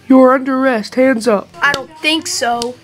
You're under arrest. Hands up. I don't think so.